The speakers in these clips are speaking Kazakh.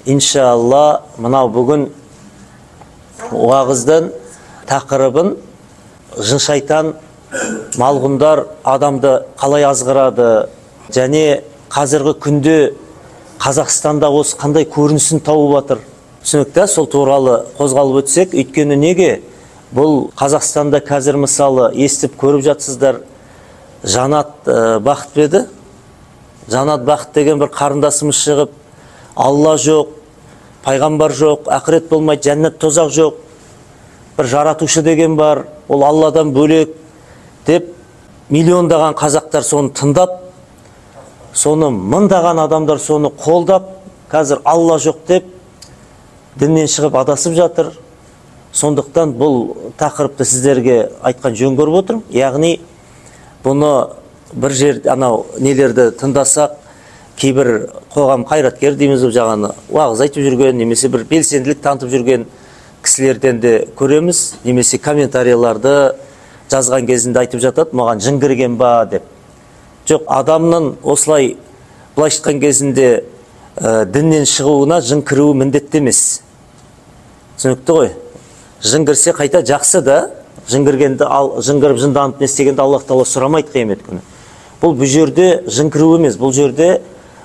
иншалла мынау бүгін уағыздың тақырыбын жын шайтан малғұндар адамды қалай азғырады және қазіргі күнде Қазақстанда осы қандай көрінісін тауып жатыр. Түсінікті, сол туралы қозғалып өтсек, өйткені неге бұл Қазақстанда қазір мысалы естіп көріп жатсыздар, Жанат Бақыт еді. Жанат Бақыт деген бір қарындасымыз шығып, Алла жоқ, пайғамбар жоқ, ақырет болмайды, жәннат тозақ жоқ, бір жаратушы деген бар, ол Алладан бөлек деп миллиондаған қазақтар соны тыңдап, соны мыңдаған адамдар соны қолдап, қазір Алла жоқ деп діннен шығып адасып жатыр. Сондықтан бұл тақырыпты сіздерге айтқан жөн көріп отырмын. Яғни бұны бір жер анау нелерді тыңдасақ, кейбір қоғам қайраткер дейміз, жаңағы уағыз айтып жүрген, немесе бір белсенділік танытып жүрген кісілерден де көреміз, немесе комментарийларды жазған кезінде айтып жатады, маған жын кірген ба деп. Жоқ, адамның осылай былай айтқан кезінде діннен шығуына жын кіруі міндетті емес. Түсінікті ғой? Жын кірсе қайта жақсы да, жын кіргенді, жын кіріп жынданып не істегенді Аллах Тағала сұрамайды қиямет күні. Бұл жерде жын кіру емес, бұл жерде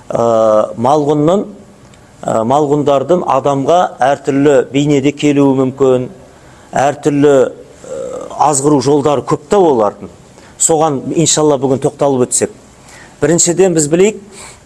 малғұндардың адамға әртүрлі бейнеде келуі мүмкін, әртүрлі азғыру жолдары көп та олардың. Соған иншалла бүгін тоқталып өтсек. Біріншіден біз білейік,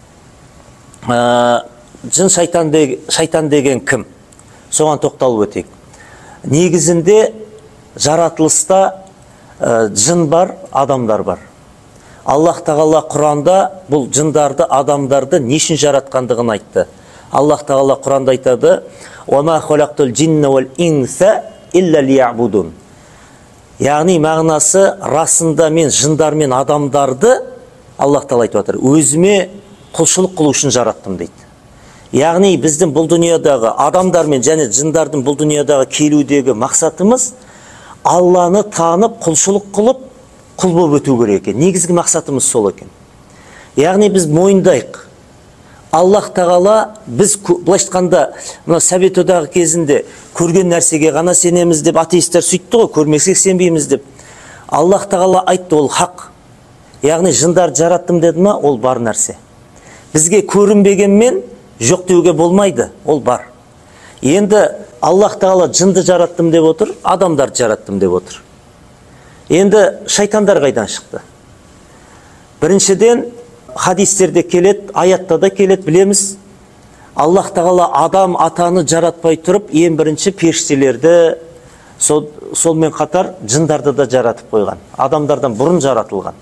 жын шайтан деген кім? Соған тоқталып өтейік. Негізінде жаратылыста жын бар, адамдар бар. Аллах Тағала Құранда бұл жындарды, адамдарды не үшін жаратқандығын айтты. Аллах Тағала Құранда айтады: "Уама халақтул джинна вал инса илля лиябудун". Яғни мағынасы расында мен жындар мен адамдарды, Аллах Тағала айтып жатыр, өзіме құлшылық қылу үшін жараттым дейді. Яғни біздің бұл дүниядағы адамдармен және жындардың бұл дүниядағы келудегі мақсатымыз Алланы танып, құлшылық қылып, құл болып өту керек екен. Негізгі мақсатымыз сол екен. Яғни біз мойындайық. Аллах Тағала біз былай айтқанда мына Совет одағы кезінде көрген нәрсеге ғана сенеміз деп атеисттер сөйтті ғой, көрмесек сенбейміз деп. Аллах Тағала айтты, ол хақ. Яғни жындарды жараттым деді ма, ол бар нәрсе. Бізге көрінбегенмен жоқ деуге болмайды, ол бар. Енді Аллах Тағала жынды жараттым деп отыр, адамдарды жараттым деп отыр. Енді шайтандар қайдан шықты? Біріншіден хадистерде келет, аятта да келет, білеміз. Аллах Тағала адам атаны жаратпай тұрып, ең бірінші періштелерді, солмен қатар жындарды да жаратып қойған. Адамдардан бұрын жаратылған.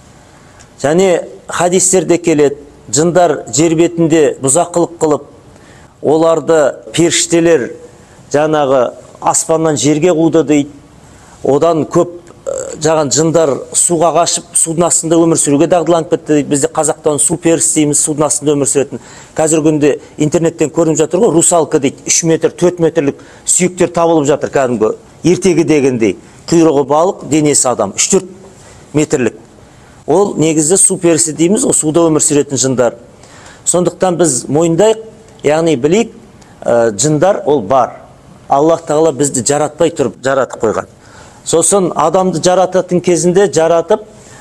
Және хадистерде келет, жындар жер бетінде бұзақылық қылып, оларды періштелер жаңағы аспаннан жерге қуды дейді. Одан көп жаған жындар суға қашып, судың астында өмір сүруге дағдыланып кетті дейді. Бізде Қазақтан су перісі дейміз, судың астында өмір сүретін. Қазіргі күнде интернеттен көрініп жатыр ғой, русалка дейді. 3 метр, 4 метрлік сүйектер табылып жатыр кәдімгі. Ертегі дегендей. Құйрығы балық, денесі адам. 3-4 метрлік. Ол негізі су перісі дейміз, суда өмір сүретін жындар. Сондықтан біз мойындайық, яғни білейік, жындар ол бар. Аллах Тағала бізді жаратпай тұрып жаратып қойған. Сосын адамды жарататын кезінде жаратып,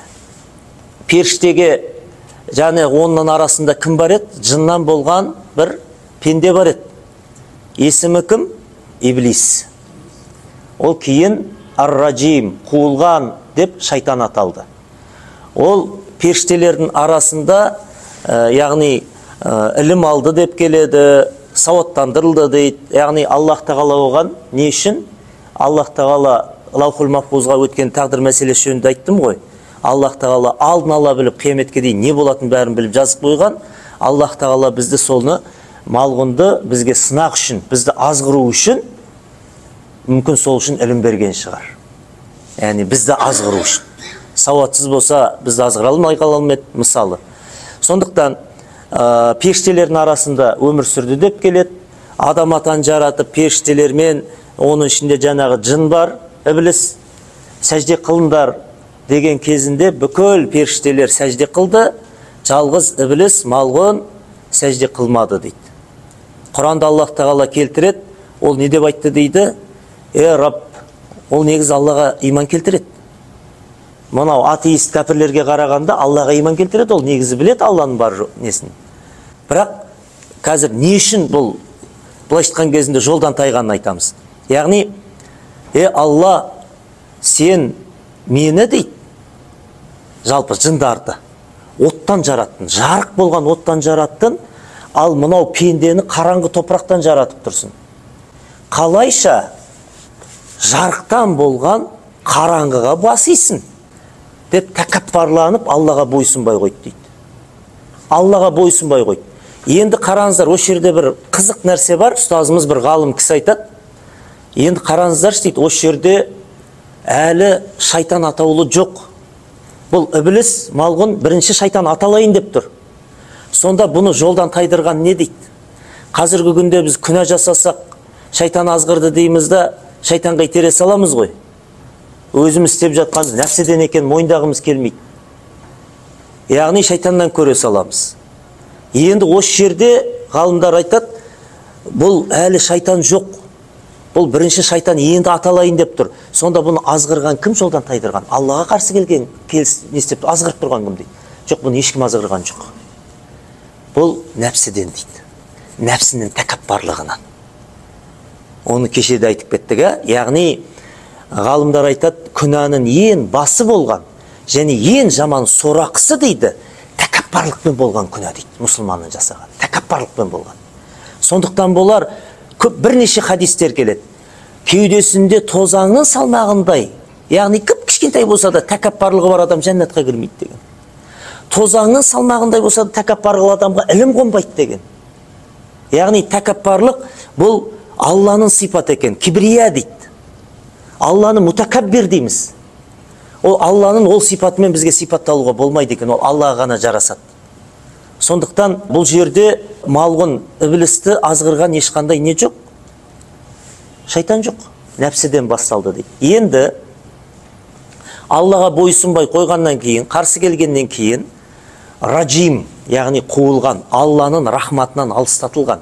періштеге және оның арасында кім бар еді? Жыннан болған бір пенде бар еді. Есімі кім? Иблис. Ол кейін ар-раджим, қуылған деп шайтан аталды. Ол періштелердің арасында, яғни ілім алды деп келеді, сауаттандырылды дейді. Яғни Аллах Тағала оған не үшін? Аллах Тағала Лаухул Махфузға өткен тағдыр мәселесі жөнінде айттым ғой. Аллах Тағала алдын ала біліп, қияметке дейін не болатын бәрін біліп жазып қойған. Аллах Тағала бізді соны, малғұнды бізге сынақ үшін, бізді азғыру үшін, мүмкін сол үшін ілім берген шығар. Яғни бізді азғыру үшін. Сауатсыз болса бізді азғыра алмай қалмайды, мысалы. Сондықтан періштелердің арасында өмір сүрді деп келеді. Адам атаны жаратып, періштелермен, оның ішінде жаңағы жын бар, Иблис, сәжде қылыңдар деген кезінде бүкіл періштелер сәжде қылды, жалғыз Иблис, малғұн сәжде қылмады дейді. Құранда Аллах тағала келтіреді, ол не деп айтты дейді? Раб, ол негізі Аллаға иман келтіреді. Мынау атеист кәпірлерге қарағанда Аллаға иман келтіреді, ол негізі біледі Алланың бар несін. Бірақ қазір не үшін бұл былай айтқан кезінде жолдан тайғанын айтамыз. Яғни, Алла, сен мені дейді, жалпы жындарды оттан жараттың, жарық болған оттан жараттың, ал мынау пендені қараңғы топырақтан жаратып тұрсын. Қалайша жарықтан болған қараңғыға басыйсың деп тәкаппарланып Аллаға бойсынбай қойды дейді. Аллаға бойсынбай қойды. Енді қараңыздар, осы жерде бір қызық нәрсе бар. Ұстазымыз бір ғалым кісі айтады. Енді қараңыздар дейді, осы жерде әлі шайтан атаулы жоқ. Бұл ібіліс малғұн бірінші шайтан аталайын деп тұр. Сонда бұны жолдан тайдырған не дейді? Қазіргі күнде біз күнә жасасақ, шайтан азғырды дейміз да, шайтанға итере саламыз ғой. Өзіміз істеп жатқанымыз нәпседен екен мойындағымыз келмейді. Яғни шайтаннан көре саламыз. Енді осы жерде ғалымдар айтады, бұл әлі шайтан жоқ. Бұл бірінші шайтан енді аталайын деп тұр. Сонда бұны азғырған кім, жолдан тайдырған? Аллаға қарсы келген, не істеп азғырып тұрған кім дейді? Жоқ, бұны ешкім азғырған жоқ. Бұл нәпседен дейді. Нәпсінің тәкаппарлығынан. Оны кешеде айтып кеттік. Яғни ғалымдар айтады, күнәнің ең басы болған және ең жаман сорақысы дейді, тәкаппарлықпен болған күнә дейді, мұсылманның жасаған. Тәкаппарлықпен болған. Сондықтан болар көп бірнеше хадистер келеді. Кеудесінде тозаңның салмағындай, яғни кішкентай болса да тәкаппарлығы бар адам жәннатқа кірмейді деген. Тозаңның салмағындай болса да тәкаппарлығы адамға ілім қонбайды деген. Яғни тәкаппарлық бұл Алланың сипаты екен, кибрия дейді. Алланы мутакаббир дейміз. Ол Алланың ол сипатымен бізге сипатталуға болмайды екен, ол Аллаға ғана жарасады. Сондықтан бұл жерде малғұн ібілісті азғырған ешқандай не жоқ? Шайтан жоқ. Нәпседен басталды дейді. Енді Аллаға бойсынбай қойғаннан кейін, қарсы келгеннен кейін, раджим, яғни қуылған, Алланың рахматынан алыстатылған,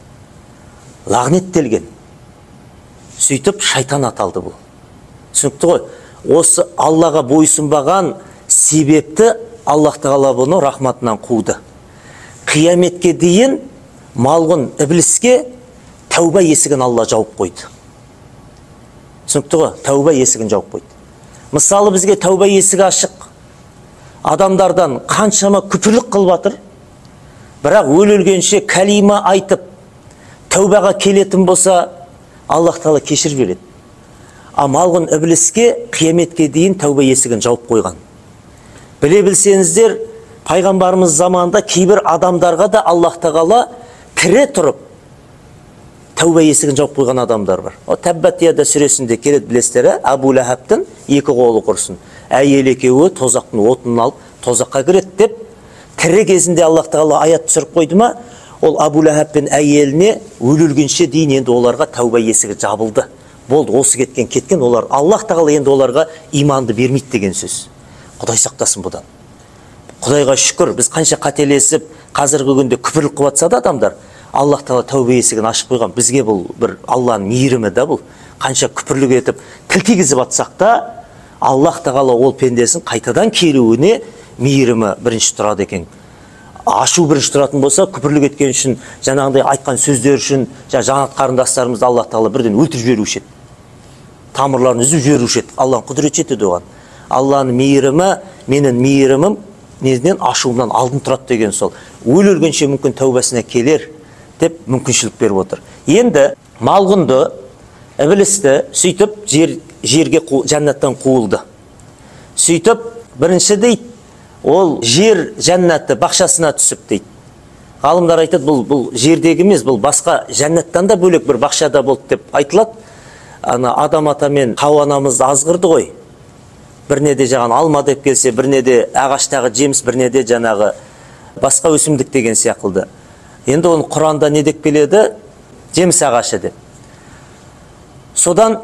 лағнеттелген. Сөйтіп шайтан аталды бұл. Түсінікті ғой? Осы Аллаға бойсынбаған себепті Аллах тағала бұны рахматынан қуды. Қияметке дейін малғұн ібліске тәуба есігін Алла жауып қойды. Түсінікті ғой? Тәуба есігін жауып қойды. Мысалы бізге тәуба есігі ашық. Адамдардан қаншама күпірлік қылып жатыр. Бірақ өлгенше кәлима айтып тәубаға келетін болса, Аллах тағала кешір береді. А малғұн ібліске қияметке дейін тәуба есігін жауып қойған. Біле білсеңіздер, пайғамбарымыз заманында кейбір адамдарға да Аллах тағала тірі тұрып тәуба есігін жауып қойған адамдар бар. О Тәббат Яда сүресінде келеді, білесіздер, Абу Лахабтың екі қолы құрсын. Әйел екеуі тозақтың отын алып тозаққа кіреді деп тірі кезінде Аллах тағала аят түсіріп қойды ма? Ол Абу Лахаб пен әйеліне өлгенше дейін енді оларға тәуба есігі жабылды. Болды, осы кеткен, олар Аллах тағала енді оларға иманды бермейді деген сөз. Құдай сақтасын бұдан. Құдайға шүкір, біз қанша қателесіп, қазіргі күнде күпірлік қылып жатса да адамдар, Аллах тағала тәуба есігін ашып қойған. Бізге бұл бір Алланың мейірімі да бұл. Қанша күпірлік етіп, тіл тигізіп жатсақ та, Аллах тағала ол пендесін қайтадан келуіне мейірімі бірінші тұрады екен. Ашу бірінші тұратын болса, күпірлік еткен үшін, жаңағындай айтқан сөздер үшін, жаңа қарындастарымызды Аллах тағала бірден өлтіріп жіберуші еді. Тамырларын үзіп жіберуші еді. Алланың құдіреті жетеді оған. Алланың мейірімі, менің мейірімім неден ашуымнан алдын тұрады деген сол. Өлгенше мүмкін тәубасына келер деп мүмкіншілік беріп отыр. Енді малғұнды, іблісті сөйтіп жерге жәннаттан қуылды. Сөйтіп бірінші дейді, ол жер жәннатты бақшасына түсіп дейді. Ғалымдар айтады, бұл жердегі емес, бұл басқа жәннаттан да бөлек бір бақшада болды деп айтылады. Адам ата мен Хауа анамызды азғырды ғой. Біріне де жаған алма деп келсе, біріне де ағаштағы жеміс, біріне де жаңағы басқа өсімдік деген сияқылды. Енді оны Құранда не деп келеді? Жеміс ағашы деп. Содан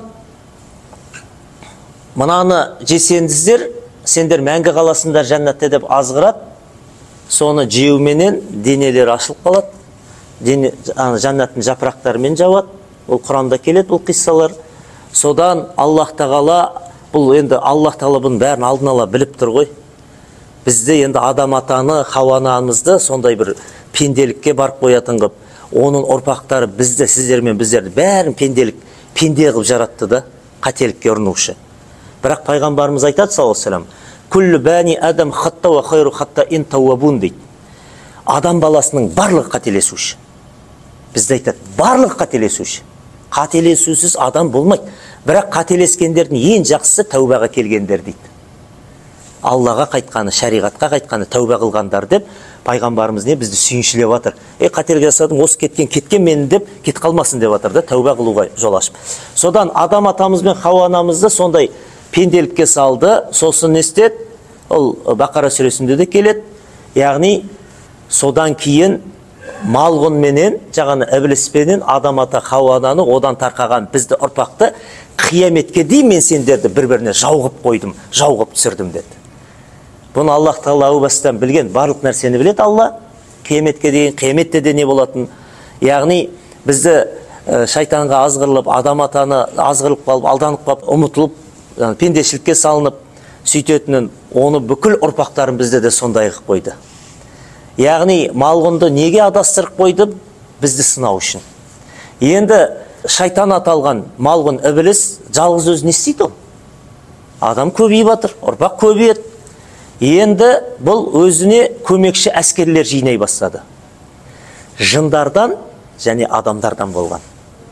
мынаны жесеңіздер, сендер мәңгі қаласындар жәннатта деп азғырады. Соны жеуменен денелер ашылып қалады. жаннаттың жапырақтарымен жауады. Ол Құранда келеді бұл қиссалар. Содан Аллах Тағала, бұл енді Аллах Тағала бұның бәрін алдын ала біліп тұр ғой. Бізді енді адам атаны, Хауа анамызды сондай бір пенделікке барып қоятын қып, оның ұрпақтары бізді, сіздер мен біздерді бәрін пенде қылып жаратты да, қателікке ұрынушы. Бірақ пайғамбарымыз айтады саллаллаху алейхи ва саллям, күллі бәни адам хатта ва хайру хатта ин тауабун дейді. Адам баласының барлығы қателесуші. Бізді айтады, барлығы қателесуші. Қателесусіз адам болмайды. Бірақ қателескендердің ең жақсысы тәубаға келгендер дейді. Аллаға қайтқаны, шариғатқа қайтқаны, тәуба қылғандар деп, пайғамбарымыз не бізді сүйіншілеп жатыр. Қателік жасадың, осы кеткен мені деп, кет қалмасын деп жатыр да, тәуба қылуға жол ашып. Содан адам атамыз бен Хауа анамызды сондай пенделікке салды. Сосын не істеді? Ол Бақара сүресінде де келеді. Яғни содан кейін малғұн менен, жаңағы ібліспенен адам ата Хауа ананы одан тарқаған бізді ұрпақты қияметке дейін мен сендерді бір-біріне жауғып қойдым, жауғып түсірдім деді. Бұны Аллах Тағала әу бастан білген, барлық нәрсені біледі Алла. Қияметке дейін, қияметте де не болатын. Яғни бізді шайтанға азғырылып, адам атаны азғырылып қалып, алданып қалып, ұмытылып, пендешілікке салынып сөйтетінін, оны бүкіл ұрпақтарын бізде де сондай қылып қойды. Яғни малғұнды неге адастырып қойды? Бізді сынау үшін. Енді шайтан аталған малғұн ібліс жалғыз өзі не істейді ол? Адам көбейіп жатыр, ұрпақ көбейеді. Енді бұл өзіне көмекші әскерлер жинай бастады. Жындардан және адамдардан болған.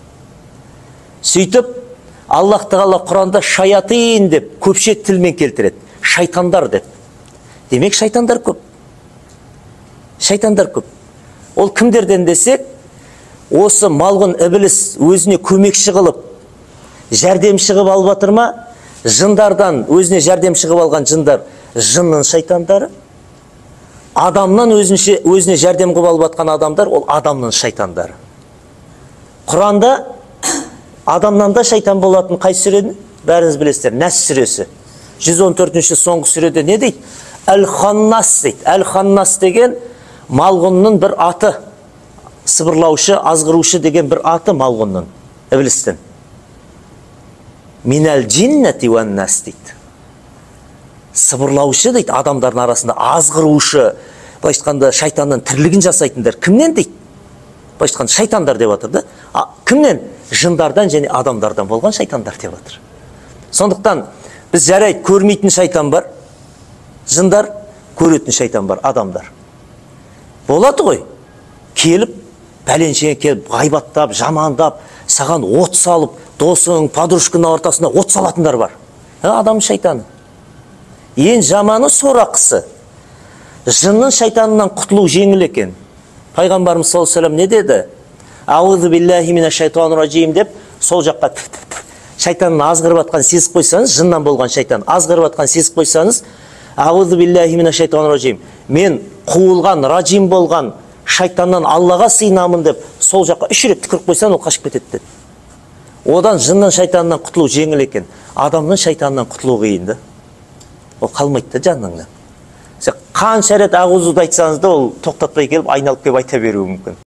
Сөйтіп Аллах Тағала Құранда шаятин деп көпше тілмен келтіреді. Шайтандар деп. Демек шайтандар көп. Шайтандар көп. Ол кімдерден десек, осы малғұн ібліс өзіне көмекші қылып, жәрдемші қылып алып жатыр ма? Жындардан өзіне жәрдемші қылып алған жындар жынның шайтандары. Адамнан өзіне жәрдем қылып алып жатқан адамдар ол адамның шайтандары. Құранда адамнан да шайтан болатын қай сүрені? Бәріңіз білесіздер, Нәс сүресі. 114-ші соңғы сүреде не дейді? Әл-Ханнас дейді. Әл-Ханнас деген малғұнның бір аты. Сыбырлаушы, азғырушы деген бір аты малғұнның, іблістің. Минәл джиннәти уән нас дейді. Сыбырлаушы дейді, адамдардың арасында азғырушы, былай айтқанда шайтанның тірлігін жасайтындар. Кімнен дейді? Былай айтқанда шайтандар деп жатыр да. Кімнен? Жындардан және адамдардан болған шайтандар деп жатыр. Сондықтан біз жарайды, көрмейтін шайтан бар, жындар, көретін шайтан бар, адамдар. Болады ғой, келіп, пәленшеге келіп, ғайбаттап, жамандап, саған от салып, досың, подружканың ортасында от салатындар бар. Адам шайтаны. Ең жаманы сорақысы. Жынның шайтанынан құтылу жеңіл екен. Пайғамбарымыз саллаллаху алейхи ва саллям не деді? Аузу биллахи минаш шайтанир раджим деп сол жаққа шайтанның азғырып атқан сезіп қойсаңыз, жыннан болған шайтан азғырып атқан сезіп қойсаңыз, аузу биллахи минаш шайтанир раджим, мен қуылған, раджим болған шайтаннан Аллаға сыйынамын деп сол жаққа 3 рет түкіріп қойсаң, ол қашып кетеді деді. Одан жынның шайтанынан құтылу жеңіл екен. Адамның шайтанынан құтылу қиын да. Ол қалмайды да жаныңнан. Сен қанша рет ағузуды айтсаңыз да ол тоқтатпай келіп айналып келіп айта беруі мүмкін.